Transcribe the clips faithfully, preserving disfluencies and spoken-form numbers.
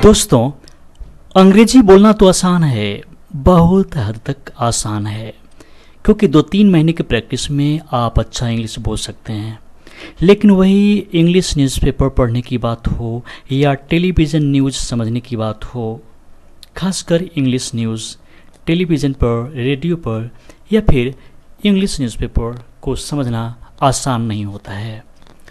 दोस्तों, अंग्रेजी बोलना तो आसान है, बहुत हद तक आसान है, क्योंकि दो तीन महीने की प्रैक्टिस में आप अच्छा इंग्लिश बोल सकते हैं। लेकिन वही इंग्लिश न्यूज़पेपर पढ़ने की बात हो या टेलीविज़न न्यूज़ समझने की बात हो, खासकर इंग्लिश न्यूज़ टेलीविज़न पर, रेडियो पर या फिर इंग्लिश न्यूज़पेपर को समझना आसान नहीं होता है।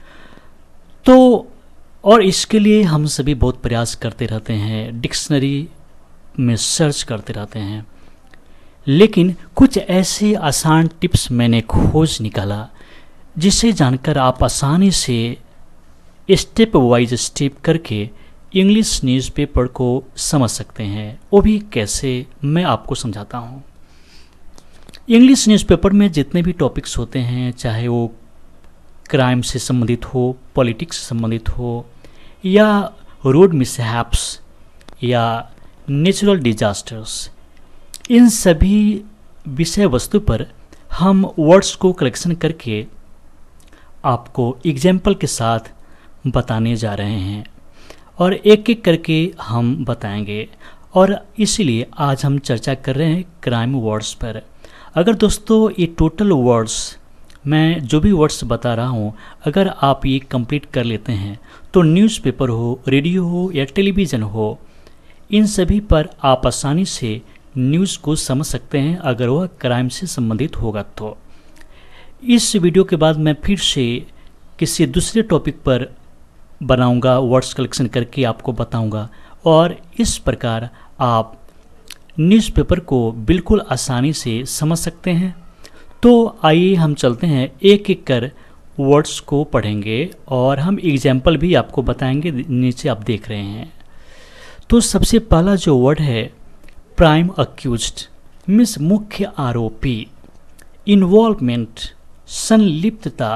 तो और इसके लिए हम सभी बहुत प्रयास करते रहते हैं, डिक्शनरी में सर्च करते रहते हैं, लेकिन कुछ ऐसे आसान टिप्स मैंने खोज निकाला जिसे जानकर आप आसानी से स्टेप वाइज स्टेप करके इंग्लिश न्यूज़पेपर को समझ सकते हैं। वो भी कैसे, मैं आपको समझाता हूँ। इंग्लिश न्यूज़पेपर में जितने भी टॉपिक्स होते हैं, चाहे वो क्राइम से संबंधित हो, पॉलिटिक्स से संबंधित हो, या रोड मिसहैप्स या नेचुरल डिजास्टर्स, इन सभी विषय वस्तु पर हम वर्ड्स को कलेक्शन करके आपको एग्जाम्पल के साथ बताने जा रहे हैं और एक एक करके हम बताएंगे। और इसीलिए आज हम चर्चा कर रहे हैं क्राइम वर्ड्स पर। अगर दोस्तों ये टोटल वर्ड्स, मैं जो भी वर्ड्स बता रहा हूँ, अगर आप ये कंप्लीट कर लेते हैं तो न्यूज़पेपर हो, रेडियो हो या टेलीविज़न हो, इन सभी पर आप आसानी से न्यूज़ को समझ सकते हैं अगर वह क्राइम से संबंधित होगा तो। इस वीडियो के बाद मैं फिर से किसी दूसरे टॉपिक पर बनाऊंगा, वर्ड्स कलेक्शन करके आपको बताऊंगा, और इस प्रकार आप न्यूज़पेपर को बिल्कुल आसानी से समझ सकते हैं। तो आइए हम चलते हैं, एक एक कर वर्ड्स को पढ़ेंगे और हम एग्जाम्पल भी आपको बताएंगे, नीचे आप देख रहे हैं। तो सबसे पहला जो वर्ड है प्राइम अक्यूज्ड, मीन्स मुख्य आरोपी, इन्वॉल्वमेंट संलिप्तता,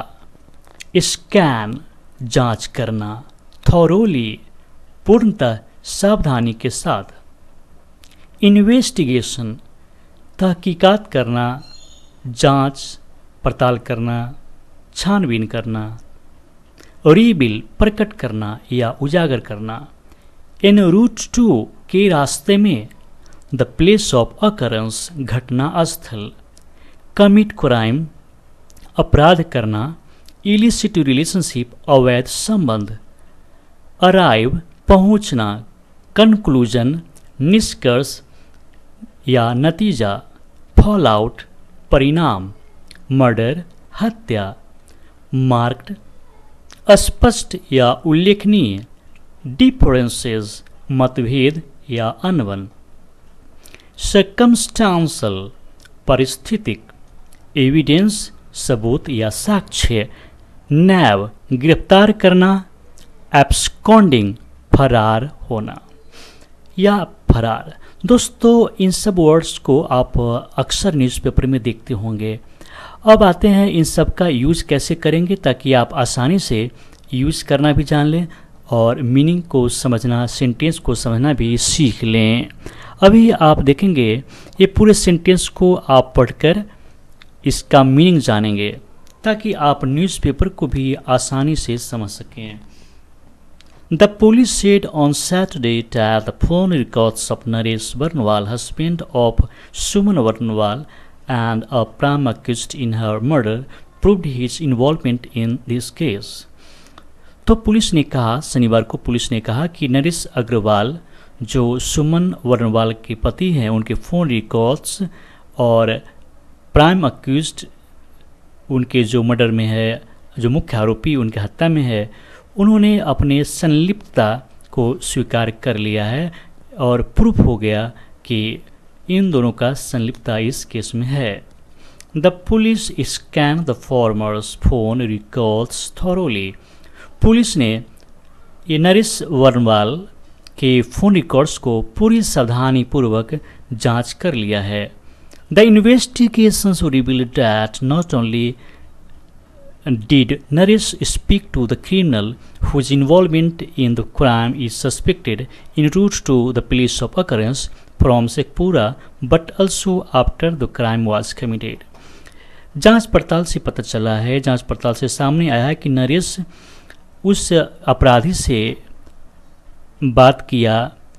स्कैन जांच करना, थॉरोली पूर्णतः सावधानी के साथ, इन्वेस्टिगेशन तहकीकात करना, जांच पड़ताल करना, छानबीन करना, रिवील प्रकट करना या उजागर करना, एन रूट टू के रास्ते में, द प्लेस ऑफ अकरेंस घटना स्थल, कमिट क्राइम अपराध करना, इलिसिट रिलेशनशिप अवैध संबंध, अराइव पहुंचना, कंक्लूजन निष्कर्ष या नतीजा, फॉल आउट परिणाम, मर्डर हत्या, मार्क्ड स्पष्ट या उल्लेखनीय, डिफरेंसेस मतभेद या अनबन, सर्कमस्टांसल परिस्थितिक, एविडेंस सबूत या साक्ष्य, नैव गिरफ्तार करना, एब्सकॉन्डिंग फरार होना या फरार। दोस्तों, इन सब वर्ड्स को आप अक्सर न्यूज़पेपर में देखते होंगे। अब आते हैं इन सब का यूज़ कैसे करेंगे, ताकि आप आसानी से यूज़ करना भी जान लें और मीनिंग को समझना, सेंटेंस को समझना भी सीख लें। अभी आप देखेंगे ये पूरे सेंटेंस को आप पढ़कर इसका मीनिंग जानेंगे, ताकि आप न्यूज़पेपर को भी आसानी से समझ सकें। The police said on Saturday that the phone records of Naresh Varnwal, husband of Suman Varnwal and a prime accused in her murder, proved his involvement in this case. तो पुलिस ने कहा, शनिवार को पुलिस ने कहा कि नरेश अग्रवाल जो सुमन वर्नवाल के पति हैं, उनके फ़ोन रिकॉर्ड्स और प्राइम अक्यूज्ड उनके जो मर्डर में है, जो मुख्य आरोपी उनके हत्या में है, उन्होंने अपने संलिप्तता को स्वीकार कर लिया है और प्रूफ हो गया कि इन दोनों का संलिप्तता इस केस में है। The police scan the formers phone records thoroughly, police ने ये नरेश वर्नवाल के फ़ोन रिकॉर्ड्स को पूरी सावधानी पूर्वक जांच कर लिया है। The investigations revealed that not only did Naresh speak to the criminal whose involvement in the crime is suspected en route to the place of occurrence from Shekhpura, but also after the crime was committed. जांच पड़ताल से पता चला है, जांच पड़ताल से सामने आया है कि नरेश उस अपराधी से बात किया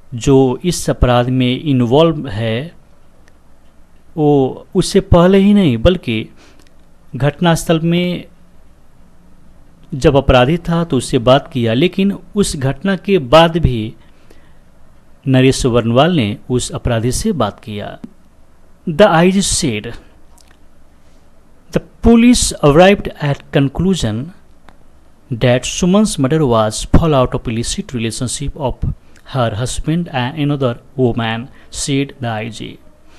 जो इस अपराध में इन्वॉल्व है वो उससे पहले ही नहीं बल्कि घटनास्थल में जब अपराधी था तो उससे बात किया, लेकिन उस घटना के बाद भी नरेश वर्णवाल ने उस अपराधी से बात किया। The IG said the police arrived at conclusion that Suman's murder was fallout of illicit relationship of her husband and another woman, said the I G.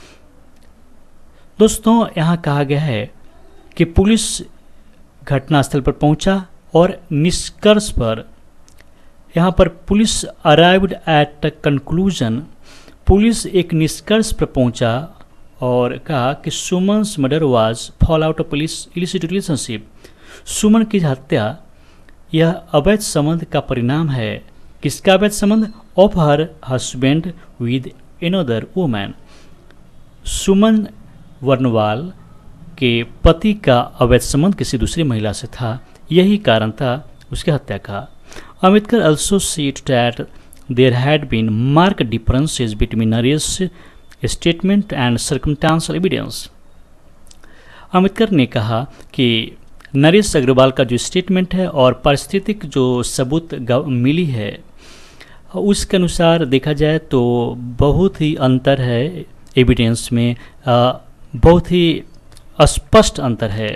दोस्तों यहाँ कहा गया है कि पुलिस घटनास्थल पर पहुंचा और निष्कर्ष पर यहाँ पर police arrived at conclusion, police एक निष्कर्ष पर पहुंचा और कहा कि Suman's murder was fall out of illicit relationship, Suman की हत्या यह अवैध संबंध का परिणाम है। किसका अवैध संबंध? Of her husband with another woman, Suman Varnwal के पति का अवैध संबंध किसी दूसरी महिला से था, यही कारण था उसकी हत्या का। Ambedkar also said that there had been marked differences between Naresh's statement and circumstantial evidence. Ambedkar ने कहा कि नरेश अग्रवाल का जो स्टेटमेंट है और पारिस्थितिक जो सबूत मिली है उसके अनुसार देखा जाए तो बहुत ही अंतर है, एविडेंस में बहुत ही स्पष्ट अंतर है।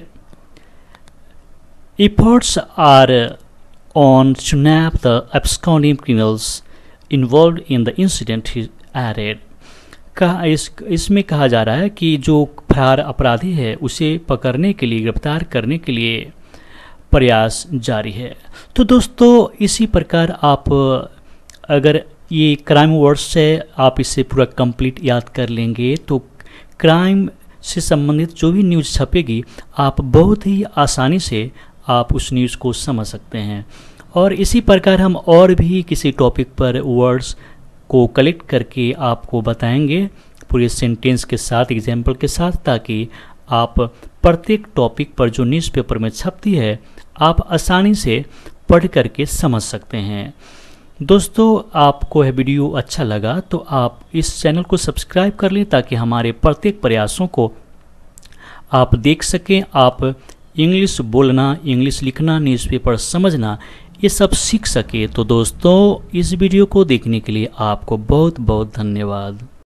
Efforts are on to nab the absconding criminals involved in the incident he added. कहा इस इसमें कहा जा रहा है कि जो फरार अपराधी है उसे पकड़ने के लिए, गिरफ्तार करने के लिए प्रयास जारी है। तो दोस्तों इसी प्रकार आप अगर ये क्राइम वर्ड्स से आप इसे पूरा कंप्लीट याद कर लेंगे तो क्राइम से संबंधित जो भी न्यूज़ छपेगी आप बहुत ही आसानी से आप उस न्यूज़ को समझ सकते हैं। और इसी प्रकार हम और भी किसी टॉपिक पर वर्ड्स को कलेक्ट करके आपको बताएंगे पूरे सेंटेंस के साथ, एग्जाम्पल के साथ, ताकि आप प्रत्येक टॉपिक पर जो न्यूज़पेपर में छपती है आप आसानी से पढ़ करके समझ सकते हैं। दोस्तों आपको यह वीडियो अच्छा लगा तो आप इस चैनल को सब्सक्राइब कर लें ताकि हमारे प्रत्येक प्रयासों को आप देख सकें। आप इंग्लिश बोलना, इंग्लिश लिखना, न्यूज़पेपर समझना ये सब सीख सके। तो दोस्तों इस वीडियो को देखने के लिए आपको बहुत बहुत धन्यवाद।